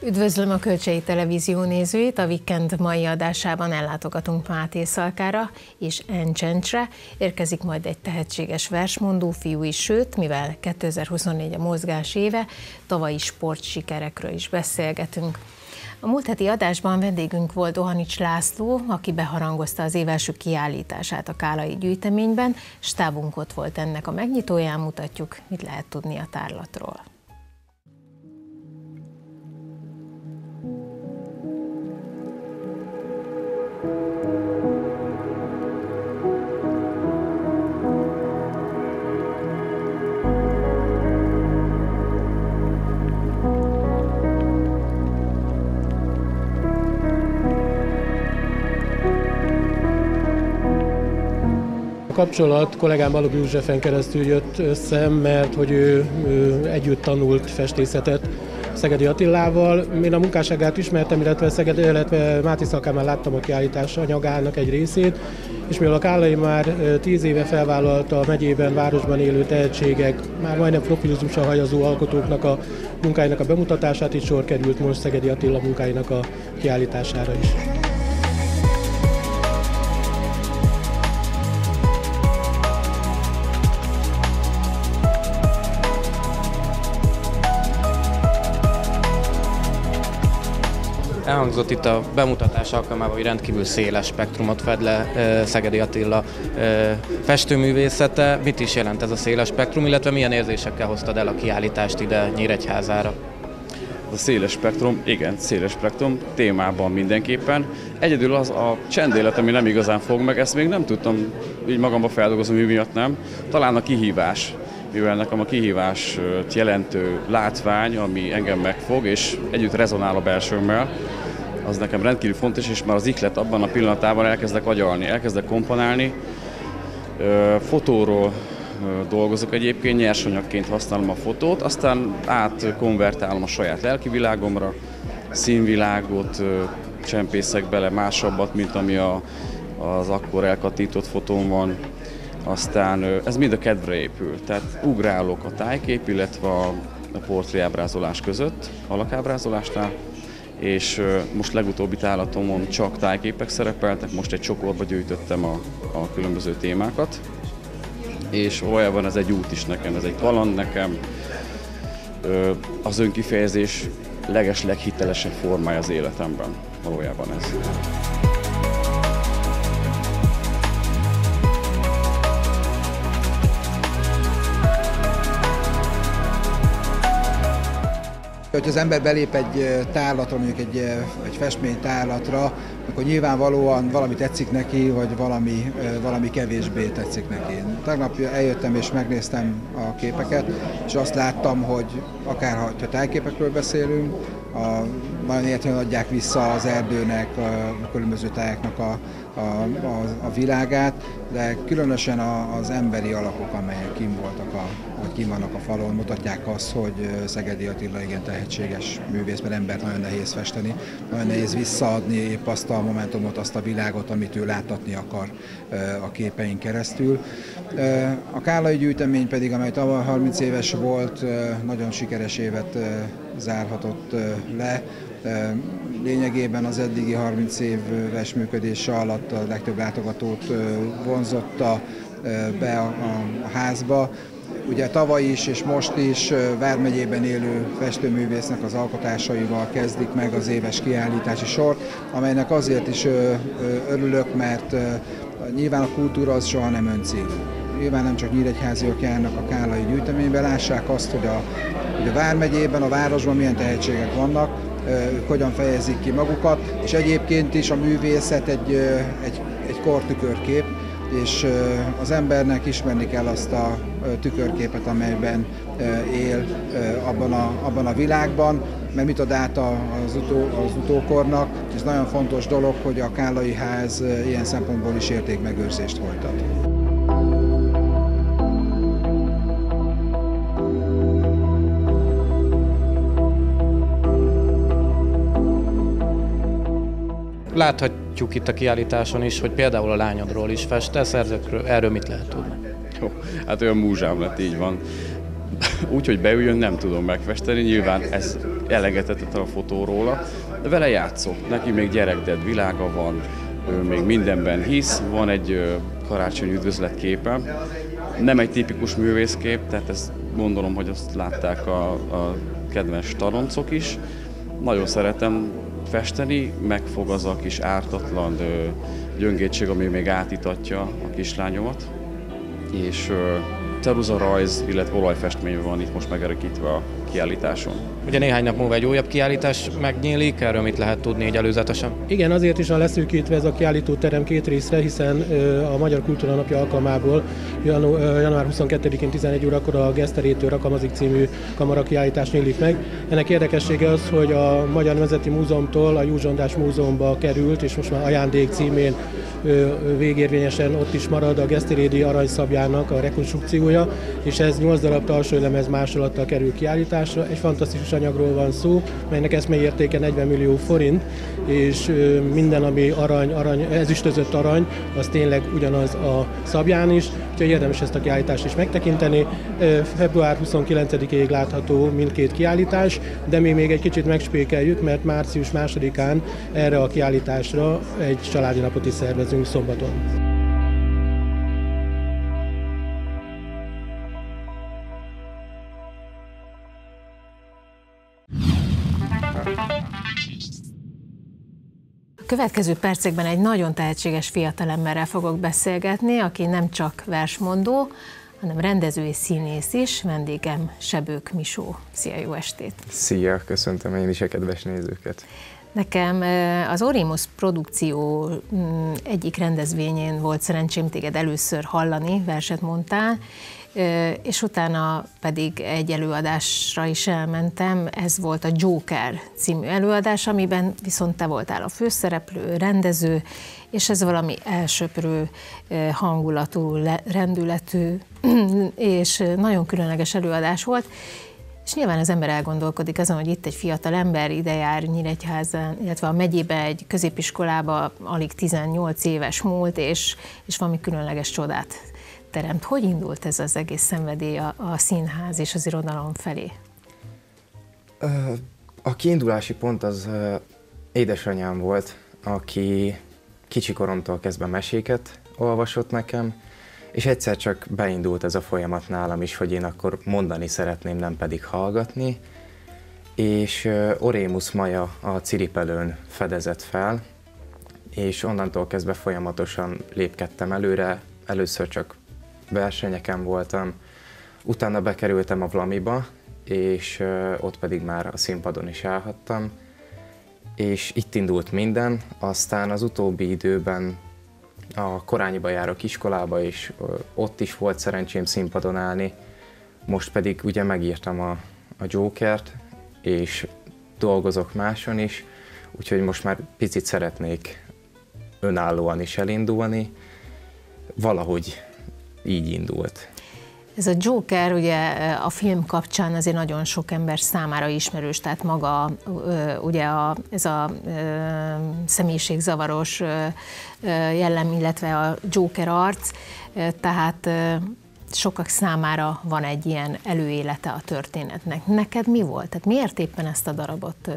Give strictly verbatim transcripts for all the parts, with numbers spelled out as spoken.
Üdvözlöm a Kölcsei Televízió nézőit, a Weekend mai adásában ellátogatunk Máté Szalkára és Encsencsre. Érkezik majd egy tehetséges versmondó fiú is, sőt, mivel kétezer-huszonnégy a mozgás éve, tavalyi sportsikerekről is beszélgetünk. A múlt heti adásban vendégünk volt Dohanics László, aki beharangozta az év első kiállítását a Kálai gyűjteményben. Stábunk ott volt ennek a megnyitóján, mutatjuk, mit lehet tudni a tárlatról. A kapcsolat kollégám Balogh Józsefen keresztül jött össze, mert hogy ő, ő együtt tanult festészetet Szegedi Attilával. Én a munkásságát ismertem, illetve, Szeged, illetve Máté Szalkán már láttam a kiállítás anyagának egy részét, és mivel a Kálai már tíz éve felvállalta a megyében, városban élő tehetségek, már majdnem profilizmusra hajazó alkotóknak a munkáinak a bemutatását, itt sor került most Szegedi Attila munkáinak a kiállítására is. Elhangzott itt a bemutatás alkalmával, hogy rendkívül széles spektrumot fed le Szegedi Attila festőművészete. Mit is jelent ez a széles spektrum, illetve milyen érzésekkel hoztad el a kiállítást ide Nyíregyházára? A széles spektrum, igen, széles spektrum, témában mindenképpen. Egyedül az a csendélet, ami nem igazán fog meg, ezt még nem tudtam így magamba feldolgozni, mi miatt nem. Talán a kihívás, mivel nekem a kihívást jelentő látvány, ami engem megfog, és együtt rezonál a belsőmmel, az nekem rendkívül fontos, és már az ihlet abban a pillanatában elkezdek agyalni, elkezdek komponálni. Fotóról dolgozok egyébként, nyersanyagként használom a fotót, aztán átkonvertálom a saját lelkivilágomra, színvilágot csempészek bele, másabbat, mint ami a, az akkor elkatított fotón van. Aztán ez mind a kedvre épül, tehát ugrálok a tájkép, illetve a portréábrázolás között, alakábrázolásnál, és most legutóbbi tálatomon csak tájképek szerepeltek, most egy csokorba gyűjtöttem a, a különböző témákat, és valójában ez egy út is nekem, ez egy kaland nekem, az önkifejezés leges-leghitelesebb formája az életemben, valójában ez. Hogyha az ember belép egy tárlatra, mondjuk egy, egy festménytárlatra, akkor nyilvánvalóan valami tetszik neki, vagy valami, valami kevésbé tetszik neki. Tegnap eljöttem és megnéztem a képeket, és azt láttam, hogy akár ha tájképekről beszélünk, a, nagyon értelműen adják vissza az erdőnek, a, a különböző tájaknak a, a, a, a világát, de különösen a, az emberi alakok, amelyek kim voltak, a, vagy kim vannak a falon, mutatják azt, hogy Szegedi Attila igen tehetséges művész, mert embert nagyon nehéz festeni, nagyon nehéz visszaadni épp azt a momentumot, azt a világot, amit ő láttatni akar a képein keresztül. A Kálai gyűjtemény pedig, amely tavaly harminc éves volt, nagyon sikeres évet zárhatott le. Lényegében az eddigi harminc éves működése alatt a legtöbb látogatót vonzotta be a, a házba. Ugye tavaly is és most is vármegyében élő festőművésznek az alkotásaival kezdik meg az éves kiállítási sort, amelynek azért is örülök, mert nyilván a kultúra az soha nem öncélú. Nyilván nem csak nyíregyháziak járnak a Kálai gyűjteménybe, lássák azt, hogy a, hogy a vármegyében, a városban milyen tehetségek vannak, ők hogyan fejezik ki magukat, és egyébként is a művészet egy, egy, egy kortükörkép, és az embernek ismerni kell azt a tükörképet, amelyben él abban a, abban a világban, mert mit ad át az, utó, az utókornak. Ez nagyon fontos dolog, hogy a Kálai ház ilyen szempontból is értékmegőrzést folytat. Láthatjuk itt a kiállításon is, hogy például a lányodról is festesz, erről mit lehet tudni? Jó, hát olyan múzsám lett, így van. úgy, hogy beüljön, nem tudom megfesteni, nyilván ez elengedhetetlen a fotó róla, de vele játszok. Neki még gyerekded világa van, ő még mindenben hisz, van egy karácsonyi üdvözletképe, nem egy tipikus művészkép, tehát ezt gondolom, hogy azt látták a, a kedves taroncok is. Nagyon szeretem festeni, megfog az a kis ártatlan gyöngétség, ami még átítatja a kislányomat, és ceruzarajz, illetve olajfestmény van itt most megerekítve a kiállításon. Ugye néhány nap múlva egy újabb kiállítás megnyílik, erről mit lehet tudni így előzetesen? Igen, azért is van leszűkítve ez a kiállítóterem két részre, hiszen a Magyar Kultúra Napja alkalmából január huszonkettedikén tizenegy órakor a Geszterétől Rakamazik című kamara kiállítás nyílik meg. Ennek érdekessége az, hogy a Magyar Nemzeti Múzeumtól a Júzs András Múzeumba került, és most már ajándék címén végérvényesen ott is marad a geszterédi aranyszabjának a rekonstrukciója, és ez nyolc darab talsólemez másolattal kerül kiállításra. Egy fantasztikus anyagról van szó, melynek eszmélyértéke negyven millió forint, és minden, ami arany, arany, ezüstözött arany, az tényleg ugyanaz a szabján is, úgyhogy érdemes ezt a kiállítást is megtekinteni. február huszonkilencedikéig látható mindkét kiállítás, de mi még egy kicsit megspékeljük, mert március másodikán erre a kiállításra egy családi napot is szervezünk szombaton. A következő percekben egy nagyon tehetséges fiatalemberrel fogok beszélgetni, aki nem csak versmondó, hanem rendező és színész is. Vendégem Sebők Misó. Szia, jó estét! Szia, köszöntöm én is a kedves nézőket! Nekem az Orémus produkció egyik rendezvényén volt szerencsém téged először hallani, verset mondtál, és utána pedig egy előadásra is elmentem, ez volt a Joker című előadás, amiben viszont te voltál a főszereplő, rendező, és ez valami elsöprő hangulatú, rendületű és nagyon különleges előadás volt. És nyilván az ember elgondolkodik azon, hogy itt egy fiatal ember ide jár Nyíregyházán, illetve a megyébe, egy középiskolába alig tizennyolc éves múlt, és, és valami különleges csodát teremt. Hogy indult ez az egész szenvedély a, a színház és az irodalom felé? A kiindulási pont az édesanyám volt, aki kicsi koromtól kezdve meséket olvasott nekem, és egyszer csak beindult ez a folyamat nálam is, hogy én akkor mondani szeretném, nem pedig hallgatni, és Orémus Maja a Ciripelőn fedezett fel, és onnantól kezdve folyamatosan lépkedtem előre, először csak versenyeken voltam, utána bekerültem a Vlamiba, és ott pedig már a színpadon is állhattam, és itt indult minden, aztán az utóbbi időben a Korányiba járok iskolába, és ott is volt szerencsém színpadon állni, most pedig ugye megírtam a, a Jokert, és dolgozok máson is, úgyhogy most már picit szeretnék önállóan is elindulni, valahogy így indult. Ez a Joker ugye a film kapcsán azért nagyon sok ember számára ismerős, tehát maga ugye a, ez a személyiségzavaros jellem, illetve a Joker arc, tehát sokak számára van egy ilyen előélete a történetnek. Neked mi volt? Tehát miért éppen ezt a darabot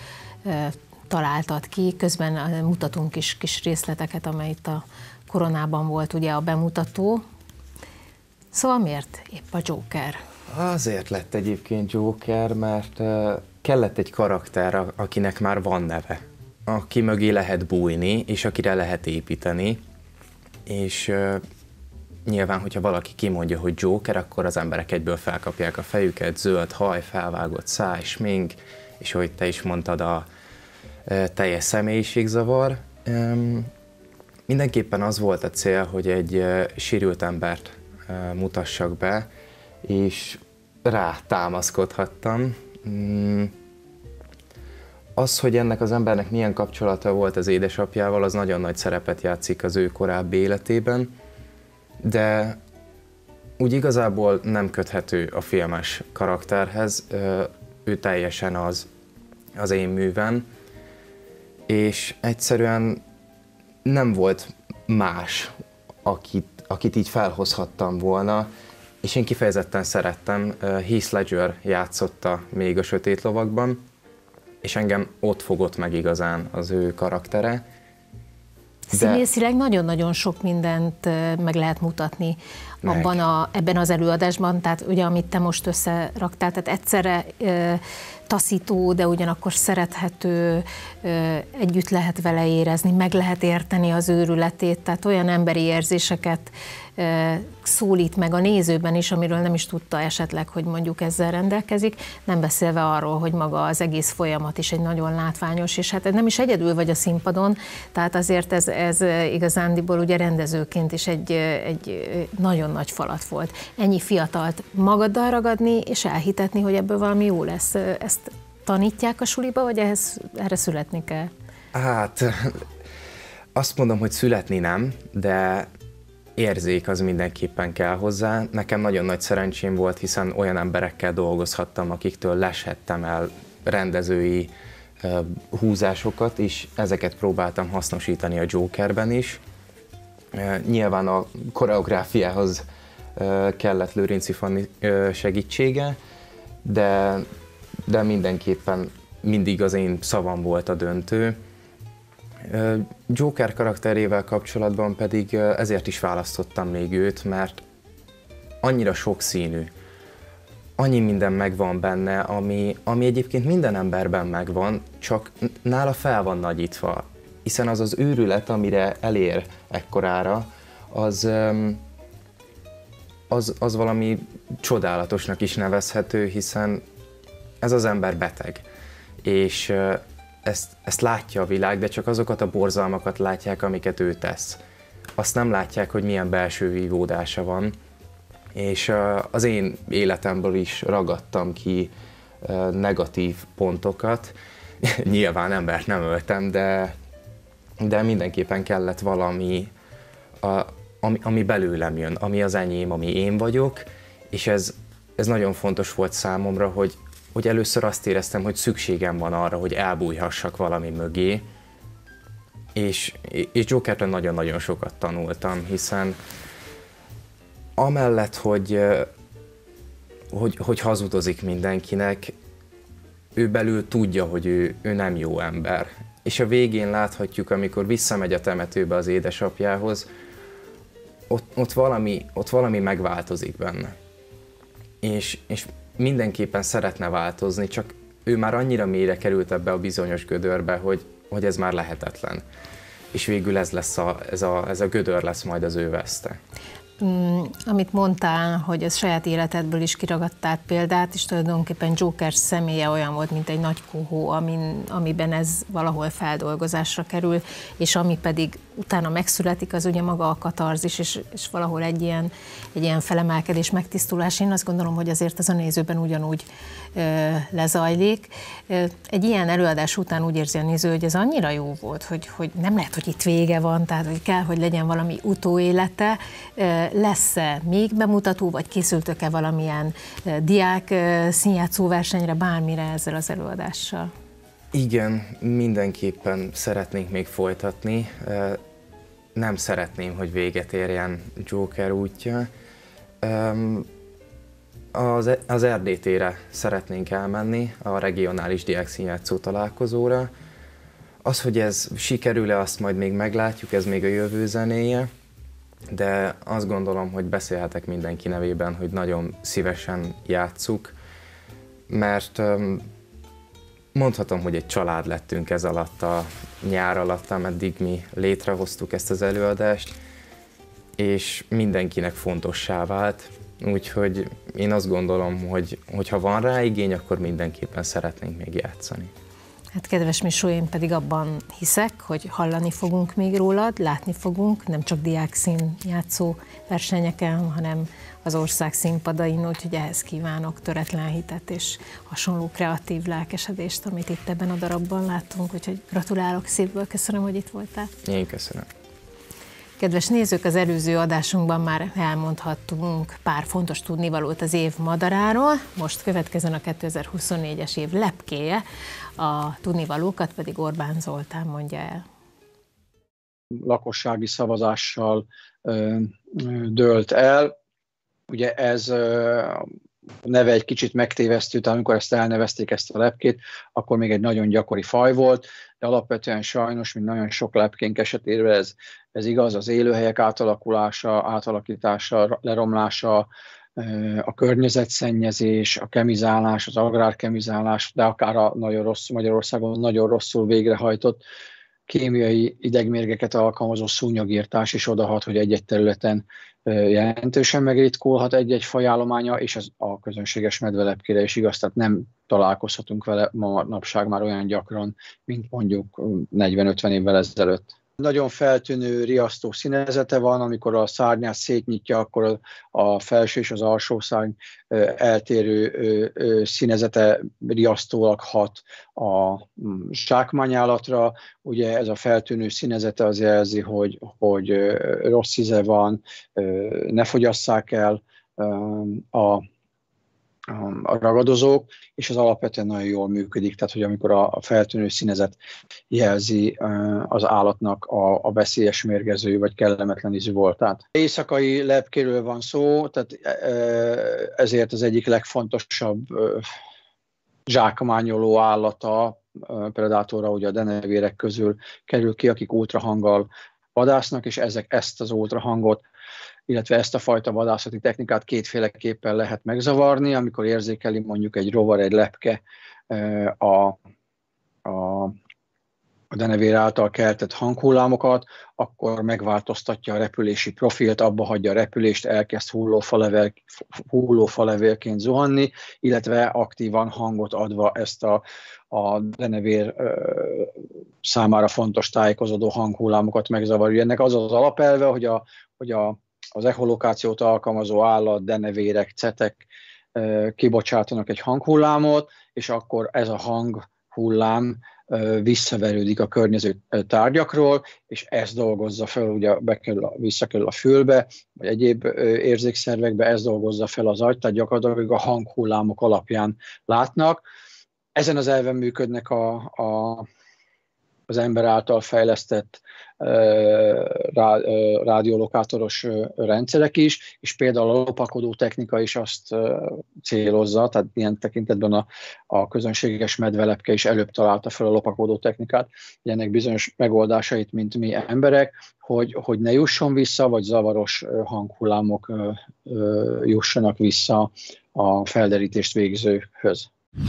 találtad ki? Közben mutatunk is kis részleteket, amely itt a Koronában volt ugye a bemutató. Szóval miért épp a Joker? Azért lett egyébként Joker, mert kellett egy karakter, akinek már van neve, aki mögé lehet bújni, és akire lehet építeni, és nyilván, hogyha valaki kimondja, hogy Joker, akkor az emberek egyből felkapják a fejüket, zöld haj, felvágott száj, smink, és ahogy te is mondtad, a teljes személyiségzavar. Mindenképpen az volt a cél, hogy egy sérült embert mutassak be, és rá támaszkodhattam. Az, hogy ennek az embernek milyen kapcsolata volt az édesapjával, az nagyon nagy szerepet játszik az ő korábbi életében, de úgy igazából nem köthető a filmes karakterhez, ő teljesen az, az én művem, és egyszerűen nem volt más, akit, akit így felhozhattam volna. és én kifejezetten szerettem. Heath Ledger játszotta még a Sötét Lovagban, és engem ott fogott meg igazán az ő karaktere. De... Színészileg nagyon-nagyon sok mindent meg lehet mutatni abban a, ebben az előadásban, tehát ugye amit te most összeraktál, tehát egyszerre e, taszító, de ugyanakkor szerethető, e, együtt lehet vele érezni, meg lehet érteni az őrületét, tehát olyan emberi érzéseket e, szólít meg a nézőben is, amiről nem is tudta esetleg, hogy mondjuk ezzel rendelkezik, nem beszélve arról, hogy maga az egész folyamat is egy nagyon látványos, és hát nem is egyedül vagy a színpadon, tehát azért ez, ez igazándiból ugye rendezőként is egy, egy nagyon nagy falat volt. Ennyi fiatalt magaddal ragadni, és elhitetni, hogy ebből valami jó lesz. Ezt tanítják a suliba, vagy ehhez, erre születni kell? Hát, azt mondom, hogy születni nem, de érzék az mindenképpen kell hozzá. Nekem nagyon nagy szerencsém volt, hiszen olyan emberekkel dolgozhattam, akiktől leshettem el rendezői uh, húzásokat, és ezeket próbáltam hasznosítani a Jokerben is. Uh, nyilván a koreográfiához uh, kellett Lőrinci Fanni uh, segítsége, de, de mindenképpen mindig az én szavam volt a döntő. Joker karakterével kapcsolatban pedig ezért is választottam még őt, mert annyira sokszínű, annyi minden megvan benne, ami, ami egyébként minden emberben megvan, csak nála fel van nagyítva, hiszen az az őrület, amire elér ekkorára, az, az, az valami csodálatosnak is nevezhető, hiszen ez az ember beteg, és Ezt, ezt látja a világ, de csak azokat a borzalmakat látják, amiket ő tesz. Azt nem látják, hogy milyen belső vívódása van, és az én életemből is ragadtam ki negatív pontokat. Nyilván embert nem öltem, de, de mindenképpen kellett valami, a, ami, ami belőlem jön, ami az enyém, ami én vagyok, és ez, ez nagyon fontos volt számomra, hogy hogy először azt éreztem, hogy szükségem van arra, hogy elbújhassak valami mögé, és, és Jokertől nagyon-nagyon sokat tanultam, hiszen amellett, hogy, hogy, hogy hazudozik mindenkinek, ő belül tudja, hogy ő, ő nem jó ember. És a végén láthatjuk, amikor visszamegy a temetőbe az édesapjához, ott, ott, valami, ott valami megváltozik benne. És, és mindenképpen szeretne változni, csak ő már annyira mélyre került ebbe a bizonyos gödörbe, hogy, hogy ez már lehetetlen. És végül ez, lesz a, ez, a, ez a gödör lesz majd az ő veszte. Mm, amit mondtál, hogy a saját életedből is kiragadtál példát, és tulajdonképpen Joker személye olyan volt, mint egy nagy kohó, amin, amiben ez valahol feldolgozásra kerül, és ami pedig utána megszületik, az ugye maga a katarzis, és, és valahol egy ilyen, egy ilyen felemelkedés, megtisztulás. Én azt gondolom, hogy azért ez a nézőben ugyanúgy ö, lezajlik. Egy ilyen előadás után úgy érzi a néző, hogy ez annyira jó volt, hogy, hogy nem lehet, hogy itt vége van, tehát hogy kell, hogy legyen valami utóélete. Lesz-e még bemutató, vagy készültök-e valamilyen diák színjátszó versenyre, bármire ezzel az előadással? Igen, mindenképpen szeretnénk még folytatni. Nem szeretném, hogy véget érjen Joker útja. Az, az er dé té-re szeretnénk elmenni, a regionális diák színjátszó találkozóra. Az, hogy ez sikerül-e, azt majd még meglátjuk, ez még a jövő zenéje. De azt gondolom, hogy beszélhetek mindenki nevében, hogy nagyon szívesen játsszuk, mert mondhatom, hogy egy család lettünk ez alatt a nyár alatt, ameddig mi létrehoztuk ezt az előadást, és mindenkinek fontossá vált, úgyhogy én azt gondolom, hogy, hogy ha van rá igény, akkor mindenképpen szeretnénk még játszani. Hát kedves Misó, én pedig abban hiszek, hogy hallani fogunk még rólad, látni fogunk, nem csak diák színjátszó versenyeken, hanem az ország színpadain, úgyhogy ehhez kívánok töretlen hitet és hasonló kreatív lelkesedést, amit itt ebben a darabban láttunk, úgyhogy gratulálok szívből, köszönöm, hogy itt voltál. Én köszönöm. Kedves nézők, az előző adásunkban már elmondhattunk pár fontos tudnivalót az év madaráról, most következzen a kétezer-huszonnégyes év lepkéje, a tudnivalókat pedig Orbán Zoltán mondja el. Lakossági szavazással ö, ö, dőlt el. Ugye ez a neve egy kicsit megtévesztő, tehát amikor ezt elnevezték, ezt a lepkét, akkor még egy nagyon gyakori faj volt, de alapvetően sajnos, mint nagyon sok lepkénk esetében ez, ez igaz, az élőhelyek átalakulása, átalakítása, leromlása, a környezetszennyezés, a kemizálás, az agrárkemizálás, de akár a nagyon rossz, Magyarországon nagyon rosszul végrehajtott kémiai idegmérgeket alkalmazó szúnyogírtás is odahat, hogy egy-egy területen jelentősen megritkulhat egy-egy fajállománya, és ez a közönséges medvelepkére is igaz, tehát nem találkozhatunk vele manapság már olyan gyakran, mint mondjuk negyven-ötven évvel ezelőtt. Nagyon feltűnő, riasztó színezete van, amikor a szárnyát szétnyitja, akkor a felső és az alsó szárny eltérő színezete riasztólag hat a zsákmányállatra. Ugye ez a feltűnő színezete az jelzi, hogy, hogy rossz íze van, ne fogyasszák el a a ragadozók, és ez alapvetően nagyon jól működik, tehát hogy amikor a feltűnő színezet jelzi az állatnak a, a veszélyes, mérgező vagy kellemetlen ízű voltát. Éjszakai lepkéről van szó, tehát ezért az egyik legfontosabb zsákmányoló állata, predátora, ugye a denevérek közül kerül ki, akik ultrahanggal vadásznak, és ezek ezt az ultrahangot, illetve ezt a fajta vadászati technikát kétféleképpen lehet megzavarni, amikor érzékeli mondjuk egy rovar, egy lepke a, a, a denevér által keltett hanghullámokat, akkor megváltoztatja a repülési profilt, abba hagyja a repülést, elkezd hullófalevél, hullófalevélként zuhanni, illetve aktívan hangot adva ezt a, a denevér számára fontos tájékozódó hanghullámokat megzavarja. Ennek az az alapelve, hogy a, hogy a az echolokációt alkalmazó állat, denevérek, cetek kibocsátanak egy hanghullámot, és akkor ez a hanghullám visszaverődik a környező tárgyakról, és ez dolgozza fel, ugye bekerül, visszakerül a fülbe, vagy egyéb érzékszervekbe, ez dolgozza fel az agy, tehát gyakorlatilag a hanghullámok alapján látnak. Ezen az elven működnek a, a, az ember által fejlesztett Rá, rádiolokátoros rendszerek is, és például a lopakodó technika is azt célozza, tehát ilyen tekintetben a, a közönséges medvelepke is előbb találta fel a lopakodó technikát, ennek bizonyos megoldásait, mint mi emberek, hogy, hogy ne jusson vissza, vagy zavaros hanghullámok jussanak vissza a felderítést végzőhöz.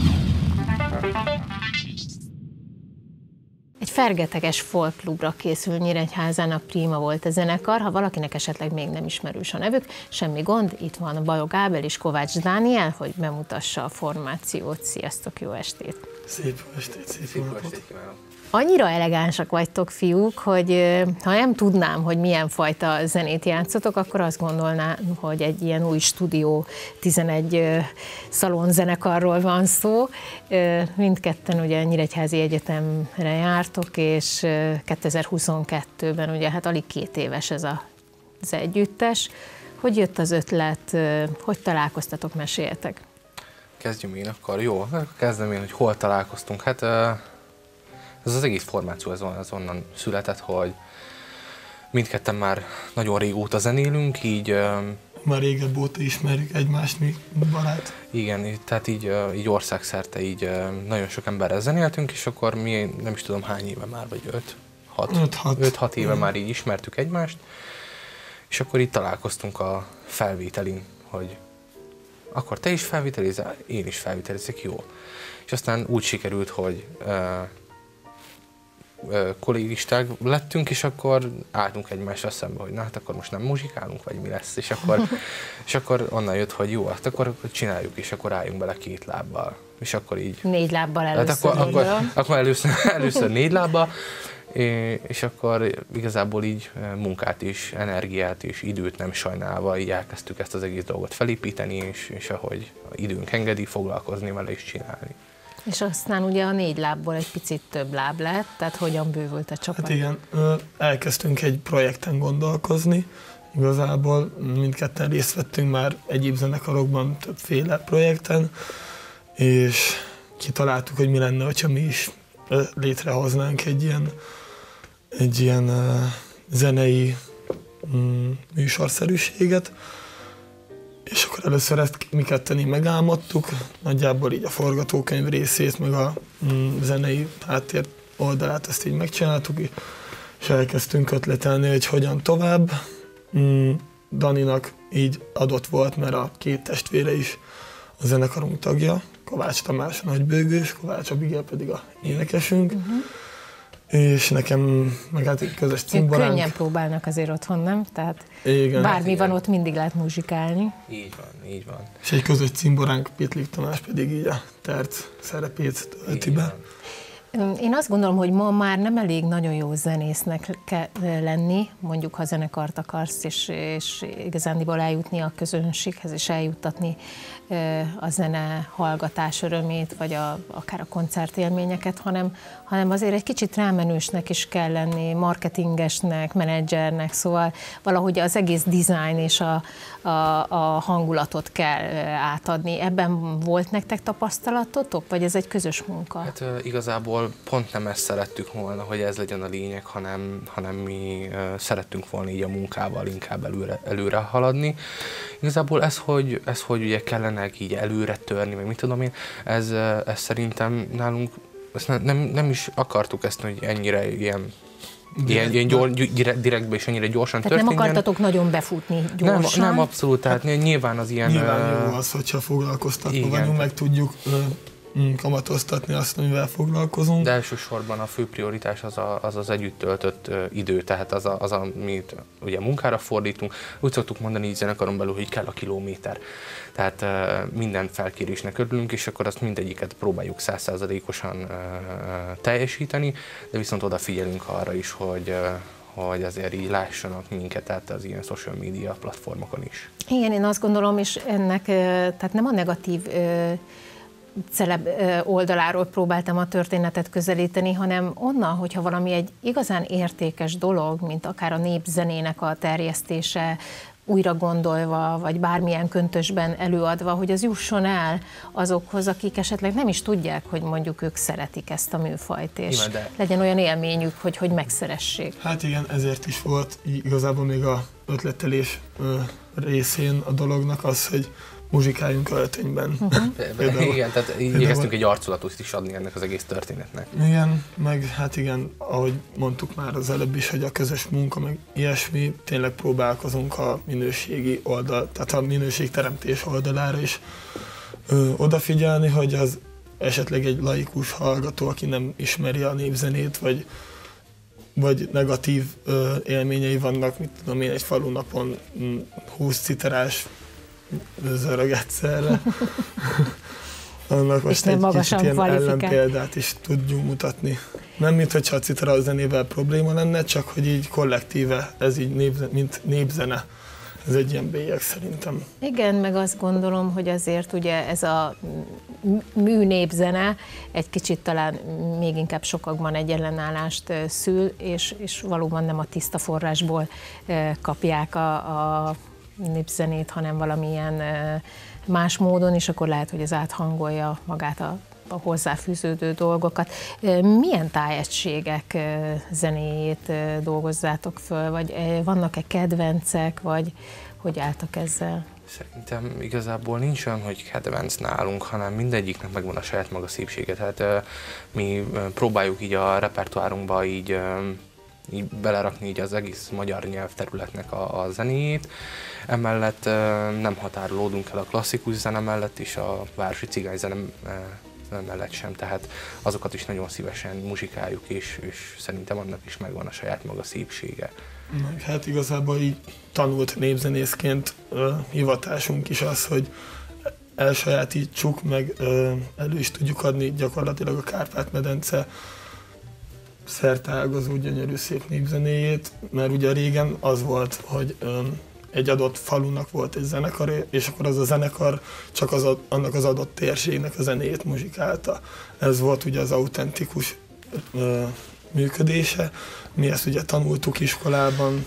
Egy fergeteges folkklubra készül Nyíregyházán, a Prima volt a zenekar. Ha valakinek esetleg még nem ismerős a nevük, semmi gond, itt van Balogh Ábel és Kovács Dániel, hogy bemutassa a formációt. Sziasztok, jó estét! Szép estét, szép, szép estét kívánok! Annyira elegánsak vagytok, fiúk, hogy ha nem tudnám, hogy milyen fajta zenét játszotok, akkor azt gondolnám, hogy egy ilyen új stúdió tizenegy szalonzenekarról van szó. Mindketten ugye Nyíregyházi Egyetemre jártok, és kétezer-huszonkettőben ugye hát alig két éves ez a, az együttes. Hogy jött az ötlet, hogy találkoztatok, meséljetek? Kezdjünk én akkor, jó, kezdem én, hogy hol találkoztunk. Hát ez az egész formáció az, az onnan született, hogy mindketten már nagyon régóta zenélünk, így... Már régebb óta ismerjük egymást, mi barát. Igen, tehát így, így országszerte így nagyon sok emberrel zenéltünk, és akkor mi nem is tudom hány éve már, vagy öt, hat éve már így ismertük egymást, és akkor így találkoztunk a felvételin, hogy akkor te is felvételizel, én is felvételizek, jó. És aztán úgy sikerült, hogy kollégisták lettünk, és akkor álltunk egymással szembe, hogy na hát akkor most nem muzsikálunk, vagy mi lesz, és akkor, és akkor onnan jött, hogy jó, hát akkor csináljuk, és akkor álljunk bele két lábbal. És akkor így... Négy lábbal először. Hát akkor, akkor, akkor először, először négy lábbal, és akkor igazából így munkát is, energiát és időt nem sajnálva így elkezdtük ezt az egész dolgot felépíteni, és, és ahogy időnk engedi, foglalkozni vele és csinálni. És aztán ugye a négy lábból egy picit több láb lett, tehát hogyan bővült a csapat? Hát igen, elkezdtünk egy projekten gondolkozni, igazából mindketten részt vettünk már egyéb zenekarokban, többféle projekten, és kitaláltuk, hogy mi lenne, hogyha mi is létrehoznánk egy ilyen, egy ilyen zenei műsorszerűséget, és akkor először ezt mi ketten így megálmodtuk, nagyjából így a forgatókönyv részét, meg a mm, zenei háttér oldalát ezt így megcsináltuk, és elkezdtünk ötletelni, hogy hogyan tovább. Mm, Daninak így adott volt, mert a két testvére is a zenekarunk tagja, Kovács Tamás a nagybőgős, Kovács Abigail pedig a énekesünk, uh-huh. és nekem meg hát egy közös cimboránk. Könnyen próbálnak azért otthon, nem? Tehát igen, bármi igen. van ott, mindig lehet muzsikálni. Így van, így van. És egy közös cimboránk, Pitlik Tamás pedig így a terc szerepét tölti be. Én azt gondolom, hogy ma már nem elég nagyon jó zenésznek kell lenni, mondjuk ha zenekart akarsz, és, és igazándiból eljutni a közönséghez, és eljuttatni a zene hallgatás örömét, vagy a, akár a koncertélményeket, hanem, hanem azért egy kicsit rámenősnek is kell lenni, marketingesnek, menedzsernek, szóval valahogy az egész design és a, a, a hangulatot kell átadni. Ebben volt nektek tapasztalatotok, vagy ez egy közös munka? Hát igazából pont nem ezt szerettük volna, hogy ez legyen a lényeg, hanem, hanem mi szerettünk volna így a munkával inkább előre, előre haladni. Igazából ez, hogy, ez, hogy ugye kellene így előre törni, meg mit tudom én, ez, ez szerintem nálunk, ezt ne, nem, nem is akartuk ezt, hogy ennyire ilyen Ilyen, ilyen gyors, direktbe és ennyire gyorsan tehát történjen. Nem akartatok nagyon befutni gyorsan? Nem, nem abszolút, tehát nyilván az ilyen... Nyilván jó az, hogyha foglalkoztatva vagyunk, meg tudjuk kamatoztatni azt, amivel foglalkozunk. De elsősorban a fő prioritás az a, az, az együtt töltött idő, tehát az, a, az, amit ugye munkára fordítunk. Úgy szoktuk mondani így zenekaron belül, hogy kell a kilométer. Tehát minden felkérésnek örülünk, és akkor azt mindegyiket próbáljuk száz százalékosan teljesíteni, de viszont odafigyelünk arra is, hogy hogy azért így lássanak minket, tehát az ilyen social media platformokon is. Igen, én azt gondolom, és ennek tehát nem a negatív celeb oldaláról próbáltam a történetet közelíteni, hanem onnan, hogyha valami egy igazán értékes dolog, mint akár a népzenének a terjesztése, újra gondolva, vagy bármilyen köntösben előadva, hogy az jusson el azokhoz, akik esetleg nem is tudják, hogy mondjuk ők szeretik ezt a műfajt, és igen, de... legyen olyan élményük, hogy, hogy megszeressék. Hát igen, ezért is volt igazából még a ötletelés részén a dolognak az, hogy muzsikáljunk öltönyben. Uh-huh. Igen, tehát igyekeztünk egy arculatot is adni ennek az egész történetnek. Igen, meg hát igen, ahogy mondtuk már az előbb is, hogy a közös munka, meg ilyesmi, tényleg próbálkozunk a minőségi oldal, tehát a minőségteremtés oldalára is ö, odafigyelni, hogy az esetleg egy laikus hallgató, aki nem ismeri a népzenét, vagy vagy negatív ö, élményei vannak, mit tudom én, egy falunapon húsz citerás zörög egyszerre. Annak most egy kicsit ilyen ellenpéldát is tudjunk mutatni. Nem, mintha a citera zenével probléma lenne, csak hogy így kollektíve, ez így népzene, mint népzene. Ez egy ilyen bélyeg szerintem. Igen, meg azt gondolom, hogy azért ugye ez a műnépzene egy kicsit talán még inkább sokakban egy ellenállást szül, és, és valóban nem a tiszta forrásból kapják a, a népzenét, hanem valamilyen más módon, és akkor lehet, hogy ez áthangolja magát a, a hozzáfűződő dolgokat. Milyen tájegységek zenéjét dolgozzátok föl, vagy vannak-e kedvencek, vagy hogy álltak ezzel? Szerintem igazából nincs olyan, hogy kedvenc nálunk, hanem mindegyiknek megvan a saját maga szépsége. Tehát mi próbáljuk így a repertoárunkba így így belerakni így az egész magyar nyelvterületnek a, a zenéjét. Emellett nem határolódunk el a klasszikus zene mellett is, a városi cigányzene mellett sem, tehát azokat is nagyon szívesen muzsikáljuk, és, és szerintem annak is megvan a saját maga szépsége. Hát igazából így tanult népzenészként uh, hivatásunk is az, hogy elsajátítsuk, meg uh, elő is tudjuk adni gyakorlatilag a Kárpát-medence szerteágazó gyönyörű szép népzenéjét, mert ugye régen az volt, hogy um, egy adott falunak volt egy zenekar, és akkor az a zenekar csak az a, annak az adott térségnek a zenéjét muzsikálta. Ez volt ugye az autentikus uh, működése. Mi ezt ugye tanultuk iskolában,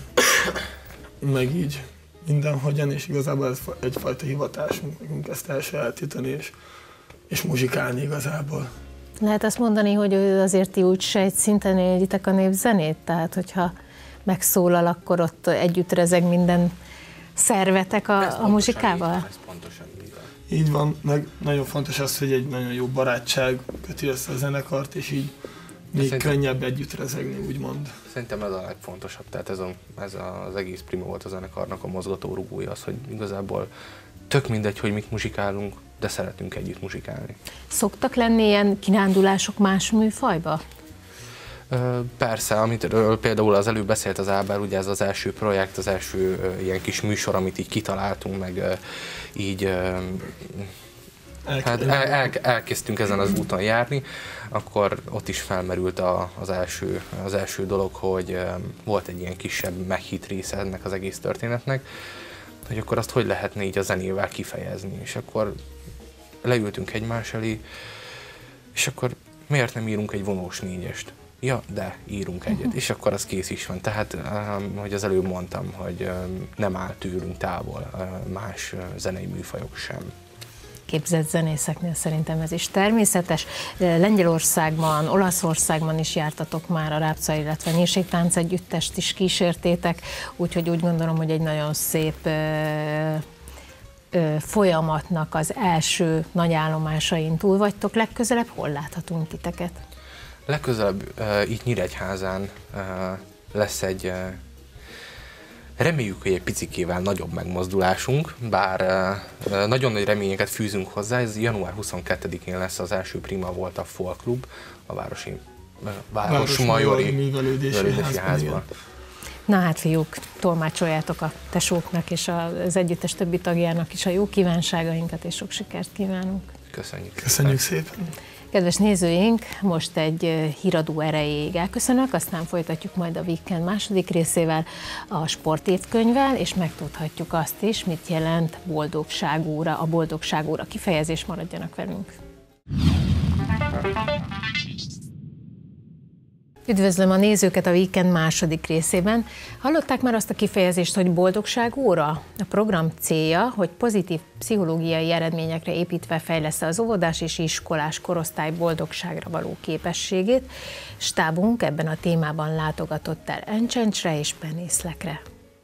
meg így mindenhogyan, és igazából ez egyfajta hivatásunk, nekünk ezt elsajátítani, és, és muzsikálni igazából. Lehet azt mondani, hogy azért ti úgy se egy szinten éljitek a népzenét? Tehát, hogyha megszólal, akkor ott együtt rezeg minden szervetek a, a muzsikával? Ez pontosan így van. Így van, meg nagyon fontos az, hogy egy nagyon jó barátság köti össze a zenekart, és így még szerintem könnyebb együtt rezegni, úgymond. Szerintem ez a legfontosabb, tehát ez, a, ez az egész Prima volt a zenekarnak a mozgatórugója, az, hogy igazából tök mindegy, hogy mit muzsikálunk, de szeretünk együtt muzsikálni. Szoktak lenni ilyen kirándulások más műfajba? Persze, amitről például az előbb beszélt az Ábel, ugye ez az első projekt, az első ilyen kis műsor, amit így kitaláltunk, meg így hát el, el, elkezdtünk ezen az úton járni, akkor ott is felmerült a, az, első, az első dolog, hogy volt egy ilyen kisebb meghitt része ennek az egész történetnek, hogy akkor azt hogy lehetne így a zenével kifejezni, és akkor leültünk egymás elé, és akkor miért nem írunk egy vonós négyest? Ja, de írunk egyet, uh-huh. és akkor az kész is van. Tehát, hogy az előbb mondtam, hogy nem áll tőlünk távol más zenei műfajok sem. Képzett zenészeknél szerintem ez is természetes. Lengyelországban, Olaszországban is jártatok már a Rábca, illetve Nyírségtánc együttest is kísértétek, úgyhogy úgy gondolom, hogy egy nagyon szép ö, ö, folyamatnak az első nagy állomásain túl vagytok. Legközelebb hol láthatunk titeket? Legközelebb uh, itt Nyíregyházán uh, lesz egy, uh, reméljük, hogy egy picikével nagyobb megmozdulásunk, bár uh, nagyon nagy reményeket fűzünk hozzá, ez január huszonkettedikén lesz az első Prima volt a Folk Klub, a Városi uh, Városmajori Művelődési Házban. Na hát fiúk, tolmácsoljátok a tesóknak és az együttes többi tagjának is a jó kívánságainkat, és sok sikert kívánunk. Köszönjük. Köszönjük szépen. Kedves nézőink, most egy híradó erejéig elköszönök, aztán folytatjuk majd a Weekend második részével, a sportévkönyvvel, és megtudhatjuk azt is, mit jelent boldogságóra, a boldogságóra kifejezés, maradjanak velünk. Üdvözlöm a nézőket a Weekend második részében. Hallották már azt a kifejezést, hogy boldogságóra? A program célja, hogy pozitív pszichológiai eredményekre építve fejleszte az óvodás és iskolás korosztály boldogságra való képességét. Stábunk ebben a témában látogatott el Encsencsre és Penészlekre.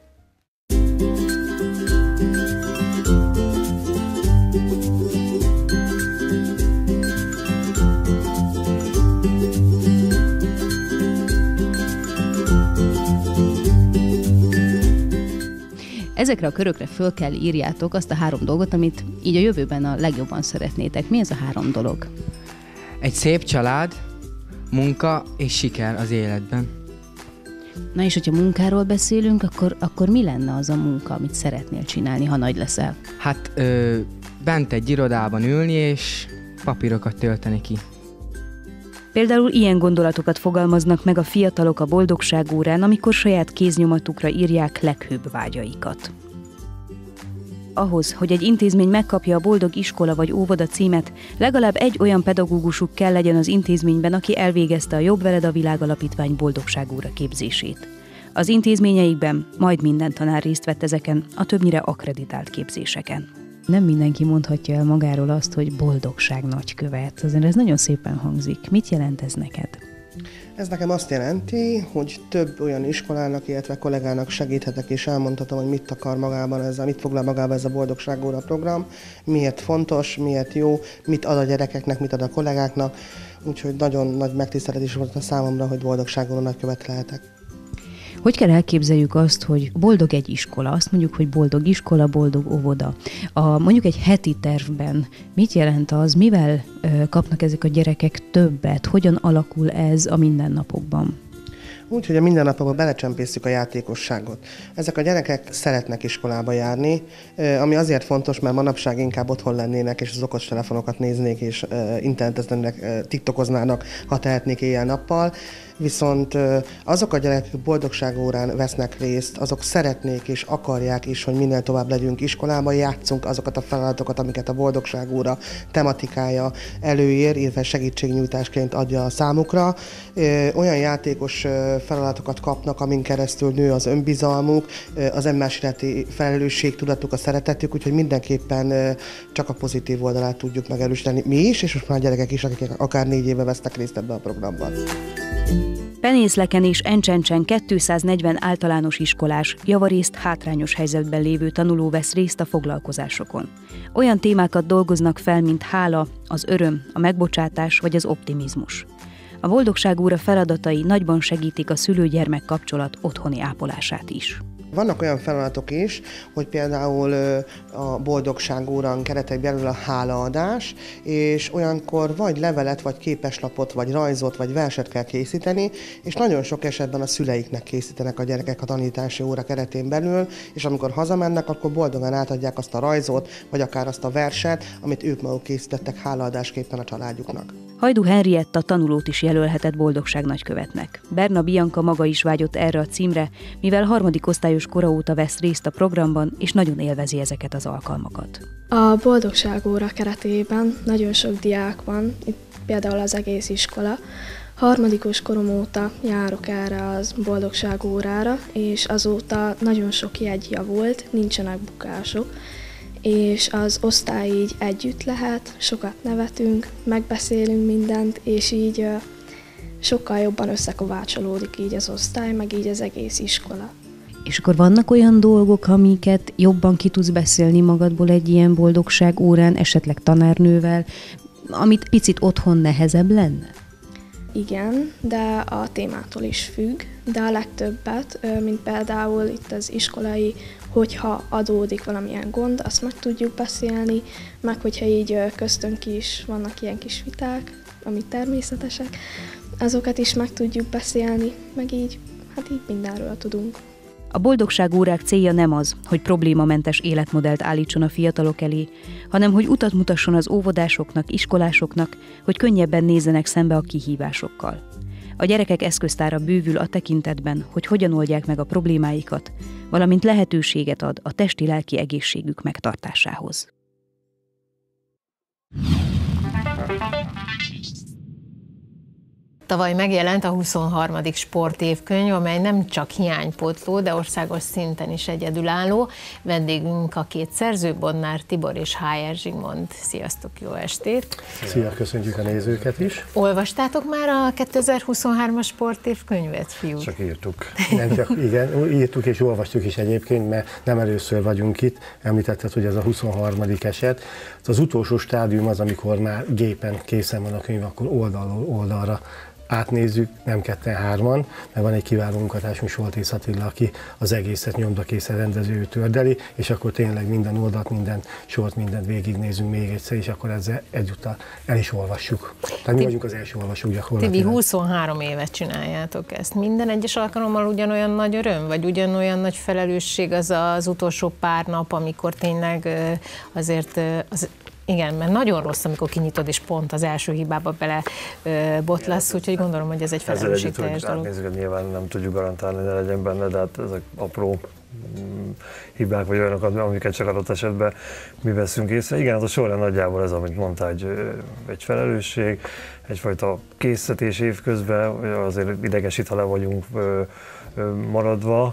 Ezekre a körökre föl kell írjátok azt a három dolgot, amit így a jövőben a legjobban szeretnétek. Mi ez a három dolog? Egy szép család, munka és siker az életben. Na és hogyha munkáról beszélünk, akkor, akkor mi lenne az a munka, amit szeretnél csinálni, ha nagy leszel? Hát ö, bent egy irodában ülni és papírokat tölteni ki. Például ilyen gondolatokat fogalmaznak meg a fiatalok a boldogságórán, amikor saját kéznyomatukra írják leghőbb vágyaikat. Ahhoz, hogy egy intézmény megkapja a boldog iskola vagy óvoda címet, legalább egy olyan pedagógusuk kell legyen az intézményben, aki elvégezte a Jobb veled a világ alapítvány boldogságóra képzését. Az intézményeikben majd minden tanár részt vett ezeken a többnyire akkreditált képzéseken. Nem mindenki mondhatja el magáról azt, hogy boldogság nagykövet. Azért ez nagyon szépen hangzik. Mit jelent ez neked? Ez nekem azt jelenti, hogy több olyan iskolának, illetve kollégának segíthetek és elmondhatom, hogy mit akar magában ez, mit foglal magában ez a boldogságóra program, miért fontos, miért jó, mit ad a gyerekeknek, mit ad a kollégáknak. Úgyhogy nagyon nagy megtiszteltetés volt a számomra, hogy boldogságóra nagykövet lehetek. Hogy kell elképzeljük azt, hogy boldog egy iskola? Azt mondjuk, hogy boldog iskola, boldog óvoda. A, mondjuk egy heti tervben mit jelent az, mivel ö, kapnak ezek a gyerekek többet? Hogyan alakul ez a mindennapokban? Úgy, hogy a mindennapokban belecsempészük a játékosságot. Ezek a gyerekek szeretnek iskolába járni, ami azért fontos, mert manapság inkább otthon lennének, és az okostelefonokat néznék, és interneteznének, tiktokoznának, ha tehetnék éjjel-nappal. Viszont azok a gyerekek, akik boldogságórán vesznek részt, azok szeretnék és akarják is, hogy minél tovább legyünk iskolában, játszunk azokat a feladatokat, amiket a boldogságóra tematikája előír, illetve segítségnyújtásként adja a számukra. Olyan játékos feladatokat kapnak, amin keresztül nő az önbizalmuk, az egymás iránti felelősségtudatuk, a szeretetük, úgyhogy mindenképpen csak a pozitív oldalát tudjuk megerősíteni mi is, és most már a gyerekek is, akik akár négy éve vesznek részt ebben a programban. Penészleken és Encsencsen kétszáznegyven általános iskolás, javarészt hátrányos helyzetben lévő tanuló vesz részt a foglalkozásokon. Olyan témákat dolgoznak fel, mint hála, az öröm, a megbocsátás vagy az optimizmus. A Boldogság óra feladatai nagyban segítik a szülő-gyermek kapcsolat otthoni ápolását is. Vannak olyan feladatok is, hogy például a Boldogság órán keretek belül a hálaadás, és olyankor vagy levelet, vagy képeslapot, vagy rajzot, vagy verset kell készíteni, és nagyon sok esetben a szüleiknek készítenek a gyerekek a tanítási óra keretén belül, és amikor hazamennek, akkor boldogan átadják azt a rajzot, vagy akár azt a verset, amit ők maguk készítettek hálaadásképpen a családjuknak. Hajdú Henrietta tanulót is jelölhetett Boldogság nagykövetnek. Berna Bianca maga is vágyott erre a címre, mivel harmadik osztályos kora óta vesz részt a programban, és nagyon élvezi ezeket az alkalmakat. A Boldogság óra keretében nagyon sok diák van, itt például az egész iskola. Harmadikos korom óta járok erre az Boldogság órára, és azóta nagyon sok jegy javult, nincsenek bukások, és az osztály így együtt lehet, sokat nevetünk, megbeszélünk mindent, és így sokkal jobban összekovácsolódik így az osztály, meg így az egész iskola. És akkor vannak olyan dolgok, amiket jobban ki tudsz beszélni magadból egy ilyen boldogság órán, esetleg tanárnővel, amit picit otthon nehezebb lenne? Igen, de a témától is függ, de a legtöbbet, mint például itt az iskolai, hogyha adódik valamilyen gond, azt meg tudjuk beszélni, meg hogyha így köztünk is vannak ilyen kis viták, amik természetesek, azokat is meg tudjuk beszélni, meg így, hát így mindenről tudunk. A Boldogság órák célja nem az, hogy problémamentes életmodellt állítson a fiatalok elé, hanem hogy utat mutasson az óvodásoknak, iskolásoknak, hogy könnyebben nézzenek szembe a kihívásokkal. A gyerekek eszköztára bővül a tekintetben, hogy hogyan oldják meg a problémáikat, valamint lehetőséget ad a testi-lelki egészségük megtartásához. Tavaly megjelent a huszonharmadik sportévkönyv, amely nem csak hiánypótló, de országos szinten is egyedülálló. Vendégünk a két szerző, Bodnár Tibor és Hájer Zsigmond. Sziasztok, jó estét! Szia, köszöntjük a nézőket is! Olvastátok már a kétezer-huszonhármas sportévkönyvet, fiúk? Csak írtuk. Nem csak, igen, írtuk és olvastuk is egyébként, mert nem először vagyunk itt. Említetted, hogy ez a huszonharmadik eset. Az utolsó stádium az, amikor már gépen készen van a könyv, akkor oldalról oldalra átnézzük, nem ketten, hárman, mert van egy kiváló munkatársunk, Soltész Attila, aki az egészet nyomdakészen rendező tördeli, és akkor tényleg minden oldalt, minden sort, mindent végignézünk még egyszer, és akkor ezzel egyúttal el is olvassuk. Tehát mi vagyunk az első olvasók gyakorlatilag. Tibi, huszonhárom évet csináljátok ezt. Minden egyes alkalommal ugyanolyan nagy öröm, vagy ugyanolyan nagy felelősség az az utolsó pár nap, amikor tényleg azért az igen, mert nagyon rossz, amikor kinyitod, és pont az első hibába bele ö, botlasz, úgyhogy gondolom, hogy ez egy felelősségteljes dolog. Átnézzük, nem tudjuk garantálni, ne legyen benne, de hát ezek apró hibák vagy olyanok, amiket csak adott esetben mi veszünk észre. Igen, az a során nagyjából ez, amit mondtál, egy, egy felelősség, egyfajta készítés évközben, azért idegesít, ha le vagyunk maradva.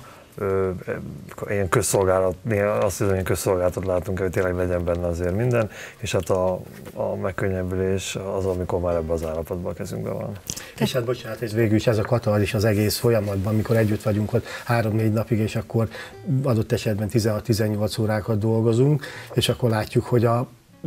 Ilyen közszolgálat, azt hiszem, hogy közszolgálatot látunk, hogy tényleg legyen benne azért minden, és hát a, a megkönnyebbülés az, amikor már ebben az állapotban a kezünkben van. És hát bocsánat, ez végül is ez a katarzis az egész folyamatban, amikor együtt vagyunk ott három-négy napig, és akkor adott esetben tizenhat-tizennyolc órákat dolgozunk, és akkor látjuk, hogy a,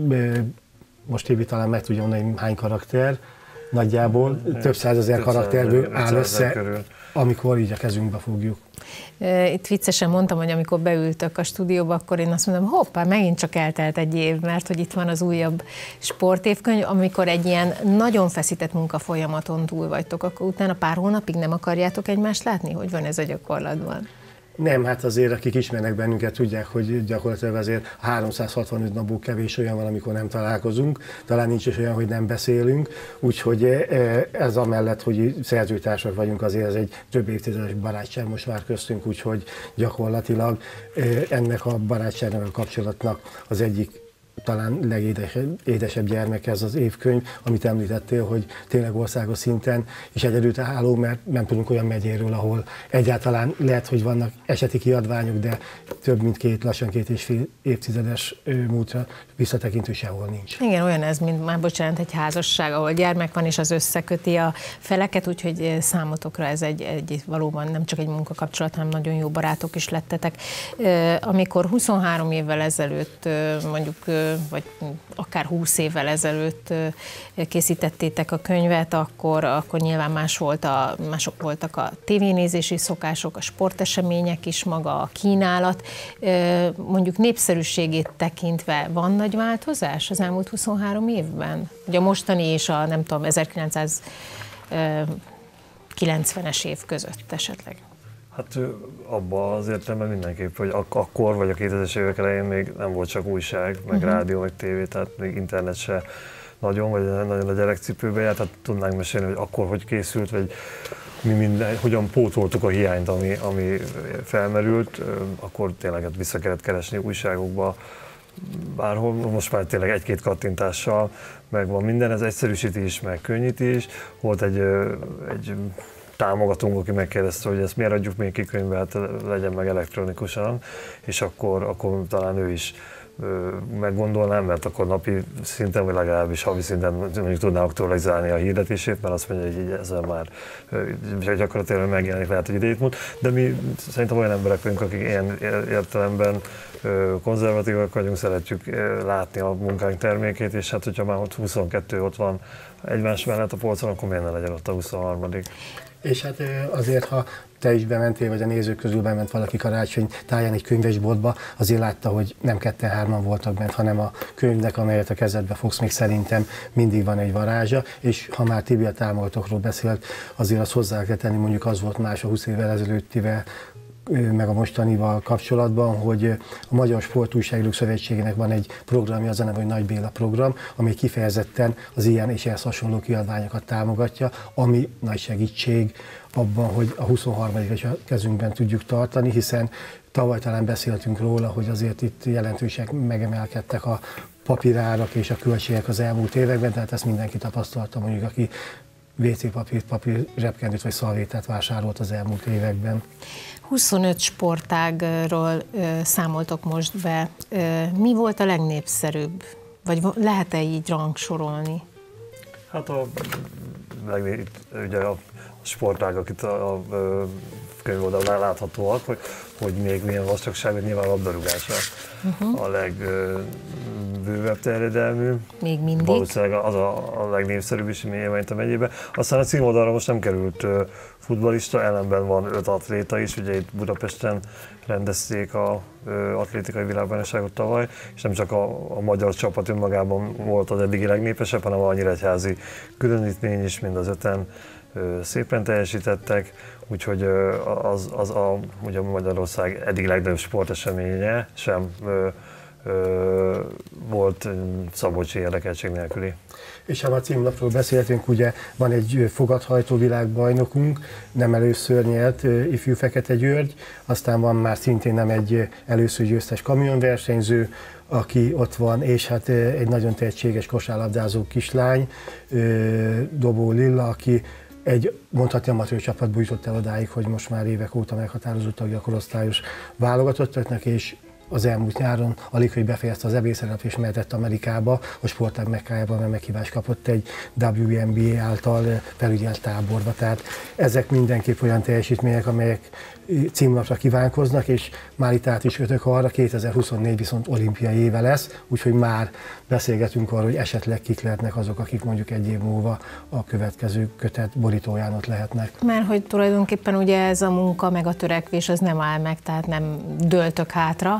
most Tibi talán meg tudja mondani, hány karakter, nagyjából több százezer karakterből áll össze, körül. Amikor így a kezünkbe fogjuk. Itt viccesen mondtam, hogy amikor beültök a stúdióba, akkor én azt mondom, hoppá, megint csak eltelt egy év, mert hogy itt van az újabb sportévkönyv, amikor egy ilyen nagyon feszített munkafolyamaton túl vagytok, akkor utána pár hónapig nem akarjátok egymást látni? Hogy van ez a gyakorlatban? Nem, hát azért akik ismernek bennünket, tudják, hogy gyakorlatilag azért háromszázhatvanöt napból kevés olyan van, amikor nem találkozunk, talán nincs is olyan, hogy nem beszélünk, úgyhogy ez amellett, hogy szerzőtársak vagyunk, azért ez egy több évtizedes barátság most már köztünk, úgyhogy gyakorlatilag ennek a barátságnak, a kapcsolatnak az egyik talán legédesebb gyermeke ez az évkönyv, amit említettél, hogy tényleg országos szinten is egyedülálló, mert nem tudunk olyan megyéről, ahol egyáltalán lehet, hogy vannak eseti kiadványok, de több mint két, lassan két és fél évtizedes múltra visszatekintő sehol nincs. Igen, olyan ez, mint már bocsánat, egy házasság, ahol gyermek van, és az összeköti a feleket, úgyhogy számotokra ez egy, egy valóban nem csak egy munkakapcsolat, hanem nagyon jó barátok is lettetek. Amikor huszonhárom évvel ezelőtt, mondjuk, vagy akár húsz évvel ezelőtt készítettétek a könyvet, akkor, akkor nyilván más volt a, mások voltak a tévénézési szokások, a sportesemények is, maga a kínálat. Mondjuk népszerűségét tekintve van nagy változás az elmúlt huszonhárom évben? Ugye a mostani és a nem tudom, ezerkilencszázkilencvenes év között esetleg. Hát abban az értelemben mindenképp, hogy ak- akkor vagy a kétezres évek elején még nem volt csak újság, meg uh-huh. rádió, meg tévé, tehát még internet se nagyon, vagy nagyon a gyerekcipőbe járt, tehát tudnánk mesélni, hogy akkor hogy készült, vagy mi minden, hogyan pótoltuk a hiányt, ami, ami felmerült, akkor tényleg hát vissza kellett keresni újságokba, bárhol, most már tényleg egy-két kattintással megvan minden, ez egyszerűsítés, meg könnyítés. Volt egy, egy támogatónk, aki megkérdezte, hogy ezt miért adjuk még ki könyvbe, hát legyen meg elektronikusan, és akkor, akkor talán ő is meggondolnám, mert akkor napi szinten, vagy legalábbis havi szinten mondjuk tudná aktualizálni a hirdetését, mert azt mondja, hogy így ezzel már gyakorlatilag megjelenik, lehet, hogy idejét múlt. De mi szerintem olyan emberek vagyunk, akik ilyen értelemben konzervatívak vagyunk, szeretjük látni a munkánk termékét, és hát hogyha már ott huszonkettő ott van egymás mellett a polcon, akkor miért ne legyen ott a huszonharmadik. És hát azért, ha te is bementél, vagy a nézők közül bement valaki karácsony táján egy könyvesboltba, azért látta, hogy nem ketten-hárman voltak bent, hanem a könyvnek, amelyet a kezedbe fogsz, még szerintem mindig van egy varázsa, és ha már Tibi a támogatókról beszélt, azért azt hozzá kell tenni, mondjuk az volt más a húsz évvel ezelőttivel, meg a mostanival kapcsolatban, hogy a Magyar Sportújságírók Szövetségének van egy programja, az a neve, hogy Nagy Béla program, ami kifejezetten az ilyen és ehhez hasonló kiadványokat támogatja, ami nagy segítség abban, hogy a huszonharmadik is a kezünkben tudjuk tartani, hiszen tavaly talán beszéltünk róla, hogy azért itt jelentőség megemelkedtek a papírárak és a költségek az elmúlt években, tehát ezt mindenki tapasztalta, mondjuk aki vé cé papírt, papír zsebkendőt vagy szalvétát vásárolt az elmúlt években. huszonöt sportágról ö, számoltok most be. Ö, mi volt a legnépszerűbb? Vagy lehet-e így rangsorolni? Hát a, meg, ugye a sportágak itt a, a, a könyv oldalán láthatóak, hogy, hogy még milyen vastagság, nyilván labdarúgása uh-huh. a legbővebb terjedelmű. Még mindig. Valószínűleg az a, a legnépszerűbb is, milyen a megyében. Aztán a címoldalra most nem került uh, futballista, ellenben van öt atléta is, ugye itt Budapesten rendezték a uh, atlétikai világbajnokságot tavaly, és nem csak a, a magyar csapat önmagában volt az eddigi legnépesebb, hanem a nyíregyházi különítmény is, mind az öten uh, szépen teljesítettek. Úgyhogy az, az a, ugye Magyarország eddig legnagyobb sporteseménye sem ö, ö, volt szabolcsi érdekeltség nélküli. És ha a címlapról beszéltünk, ugye van egy fogadhajtó világbajnokunk, nem először nyert ifjú Fekete György, aztán van már szintén nem egy először győztes kamionversenyző, aki ott van, és hát egy nagyon tehetséges kosárlabdázó kislány, Dobó Lilla, aki egy mondhatni amatőr csapatból jutott el odáig, hogy most már évek óta meghatározó tagja a korosztályos válogatottaknak, és az elmúlt nyáron alig, hogy befejezte az ebészerep és mehetett Amerikába, a sportág Mekkájában, mert meghívást kapott egy dupla vé en bé által felügyelt táborba. Tehát ezek mindenképp olyan teljesítmények, amelyek címlapra kívánkoznak, és már itt át is kötök arra, kétezer-huszonnégy viszont olimpiai éve lesz, úgyhogy már beszélgetünk arról, hogy esetleg kik lehetnek azok, akik mondjuk egy év múlva a következő kötet borítóján ott lehetnek. Mert hogy tulajdonképpen ugye ez a munka, meg a törekvés, az nem áll meg, tehát nem dőltök hátra.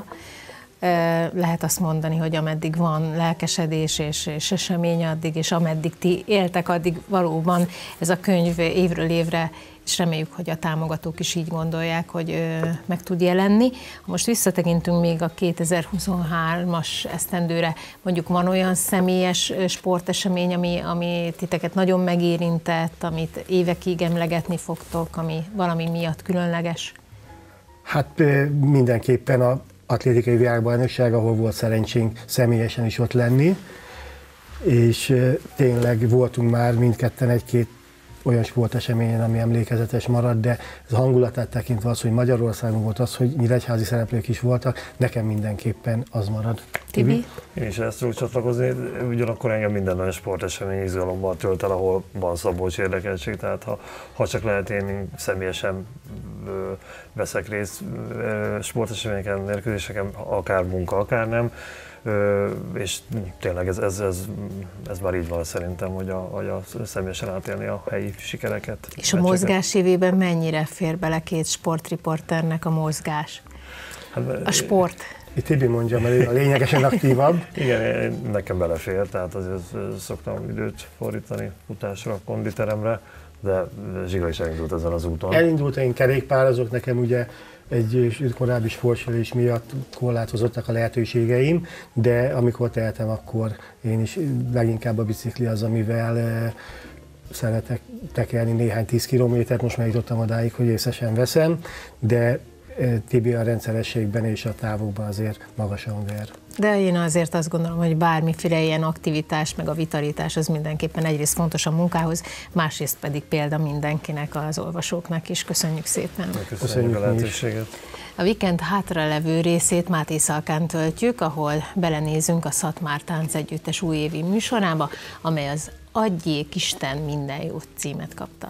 Lehet azt mondani, hogy ameddig van lelkesedés és, és esemény addig, és ameddig ti éltek, addig valóban ez a könyv évről évre, és reméljük, hogy a támogatók is így gondolják, hogy ö, meg tud jelenni. Most visszatekintünk még a kétezer-huszonhármas esztendőre, mondjuk van olyan személyes sportesemény, ami, ami titeket nagyon megérintett, amit évekig emlegetni fogtok, ami valami miatt különleges? Hát mindenképpen a atlétikai világbajnokság, ahol volt szerencsénk személyesen is ott lenni, és tényleg voltunk már mindketten egy-két olyan sporteseményen, ami emlékezetes maradt, de ez a hangulatát tekintve az, hogy Magyarországon volt az, hogy nyíregyházi szereplők is voltak, nekem mindenképpen az marad. Tibi? Én is ezt tudok csatlakozni, ugyanakkor engem minden olyan sportesemény izgalommal tölt el, ahol van Szabolcs érdekeltség, tehát ha, ha csak lehet, én személyesen ö, veszek részt ö, sporteseményeken, mérkőzéseken, akár munka, akár nem. Ö, és tényleg ez, ez, ez, ez már így van szerintem, hogy a, hogy a személyesen átélni a helyi sikereket. És a mozgás évében mennyire fér bele két sportriporternek a mozgás? Hát, a sport? Itt Tibi mondja, mert ő a lényegesen aktívabb. Igen, nekem belefér, tehát azért szoktam időt fordítani futásra, konditeremre, de Zsiga is elindult ezen az úton. Elindult, én kerékpározok, nekem ugye egy korábbi sportsérülés miatt korlátozottak a lehetőségeim, de amikor tehetem, akkor én is leginkább a bicikli az, amivel szeretek tekerni néhány tíz kilométert, most már jutottam odáig, hogy észesen veszem, de Tibi a rendszerességben és a távokban azért magasan ver. De én azért azt gondolom, hogy bármiféle ilyen aktivitás, meg a vitalitás az mindenképpen egyrészt fontos a munkához, másrészt pedig példa mindenkinek, az olvasóknak is. Köszönjük szépen! Köszönjük a lehetőséget! A Weekend hátralevő részét Máté Szalkán töltjük, ahol belenézünk a Szatmár Táncegyüttes újévi műsorába, amely az Adjék Isten minden jót címet kapta.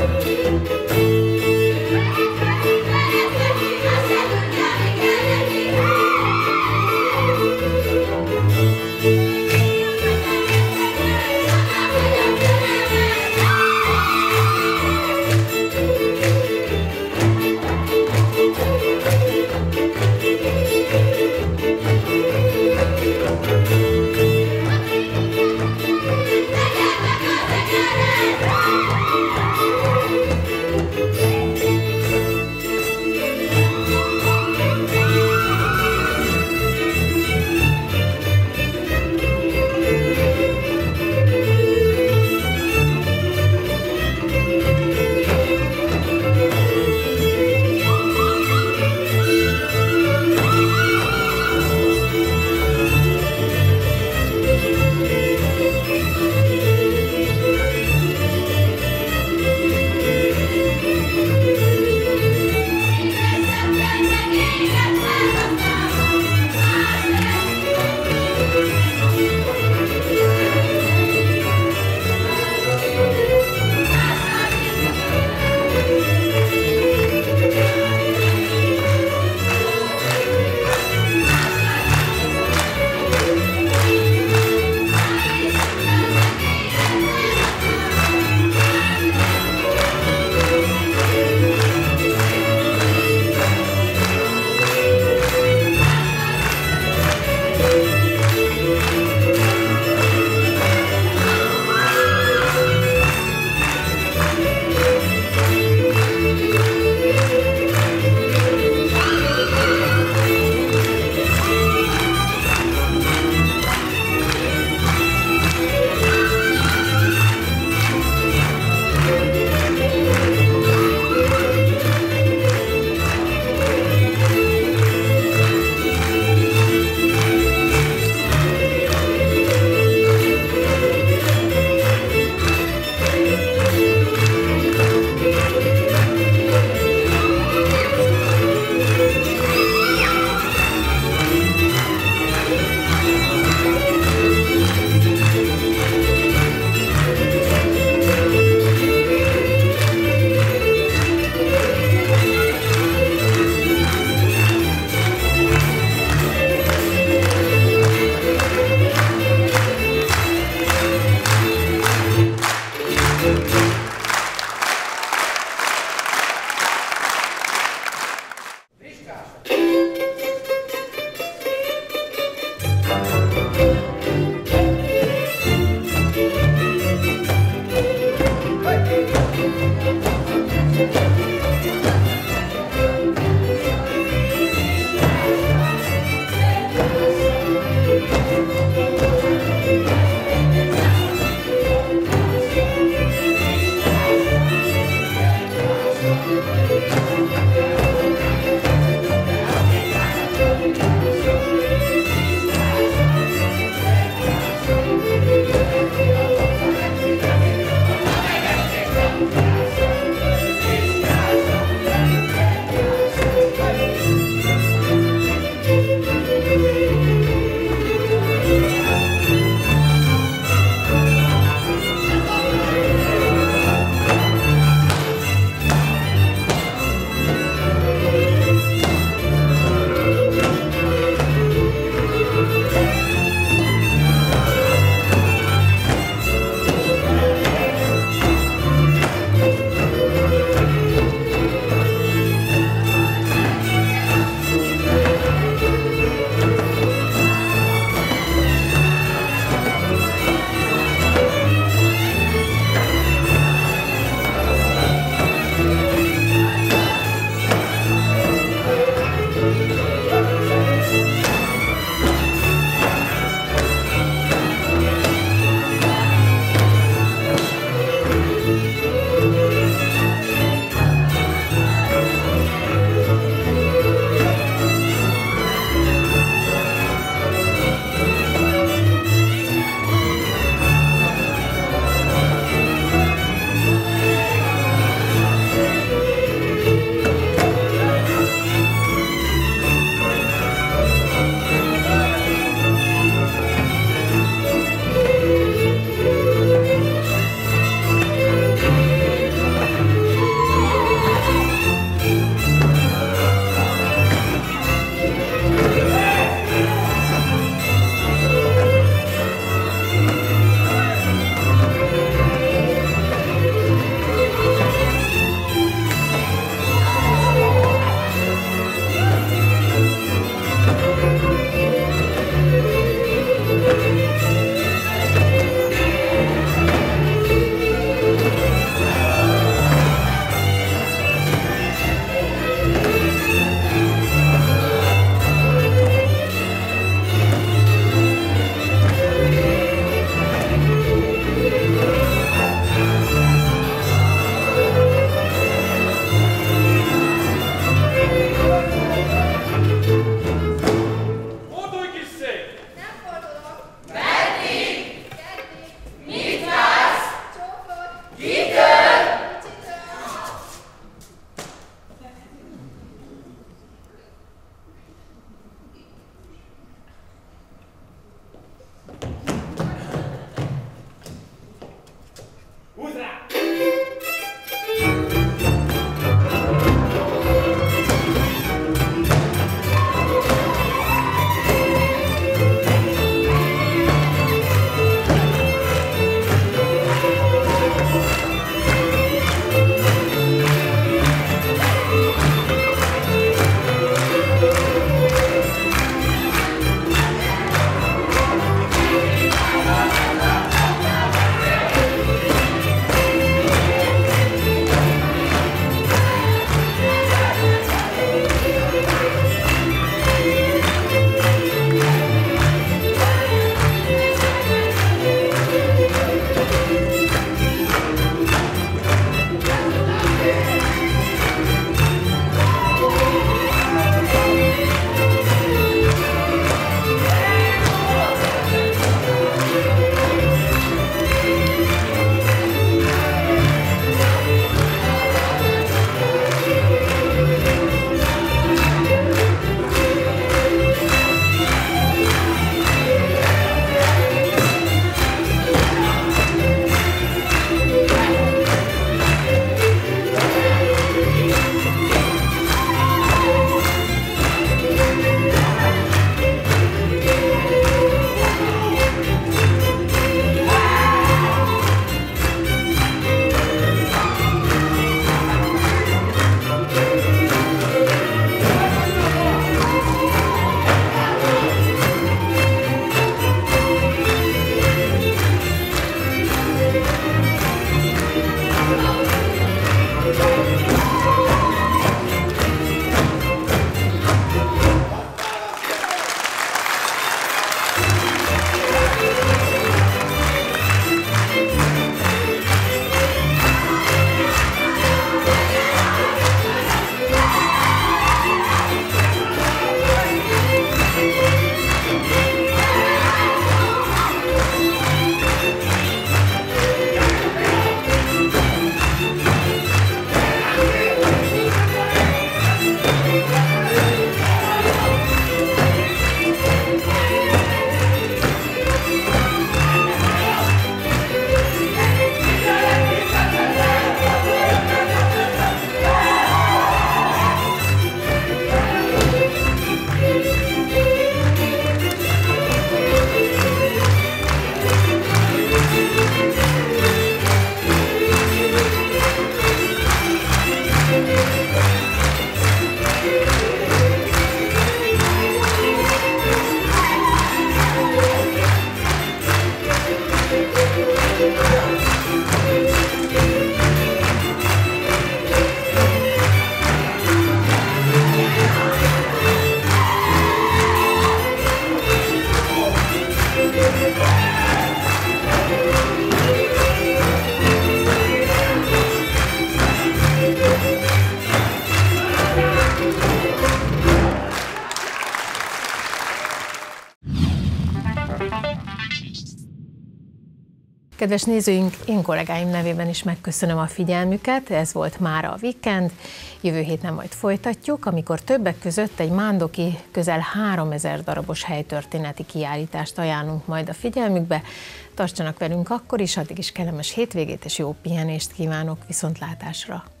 Kedves nézőink, én kollégáim nevében is megköszönöm a figyelmüket, ez volt mára a Weekend. Jövő héten majd folytatjuk, amikor többek között egy mándoki közel háromezer darabos helytörténeti kiállítást ajánlunk majd a figyelmükbe. Tartsanak velünk akkor is, addig is kellemes hétvégét és jó pihenést kívánok, viszontlátásra!